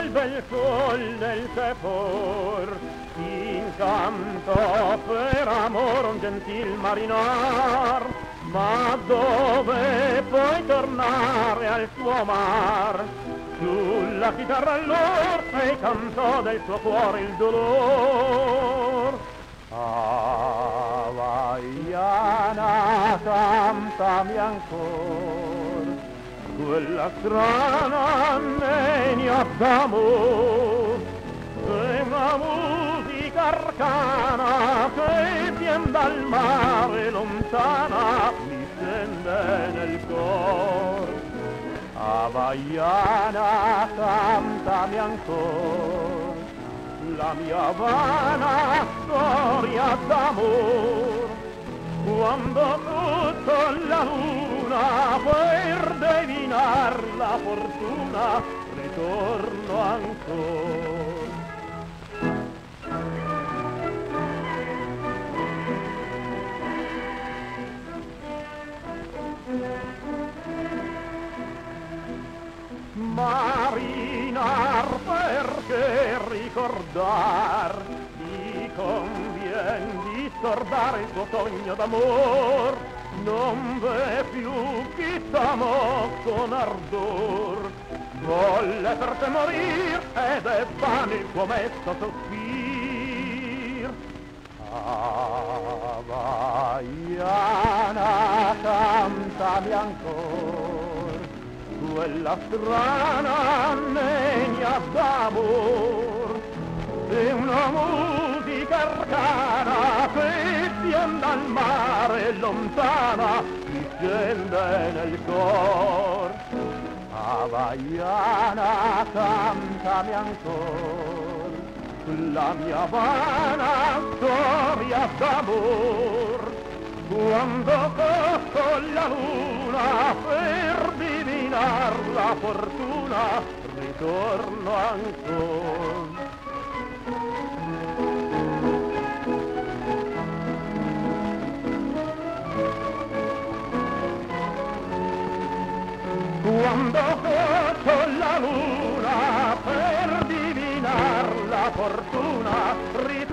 al bel col del Tepor, incantò per amor un gentil marinar, ma dove puoi tornare al suo mar? Sulla chitarra all'orsa e cantò del suo cuore il dolor. Havaiana, cantami ancor quella strana nenia d'amor, è una musica arcana che vien dal mare lontana, mi scende nel cor. Havaiana, cantami ancor la mia vana storia d'amor, quando tutto la luna per divinar la fortuna ritorno ancora. Marinar, perché ricordar ti convien di scordare il tuo sogno d'amor, non v'è più chi t'amò con ardor, volle per te morir ed è vano il tuo mesto sospir. Havaiana, cantami ancor quella strana nenia d'amor, è una musica arcana che vien dal mare lontana, mi scende nel cor. Havaiana, cantami ancor la mia vana storia d'amor, quando tocco la luna per divinar la fortuna ritorno ancora. Quando tocco la luna per divinar la fortuna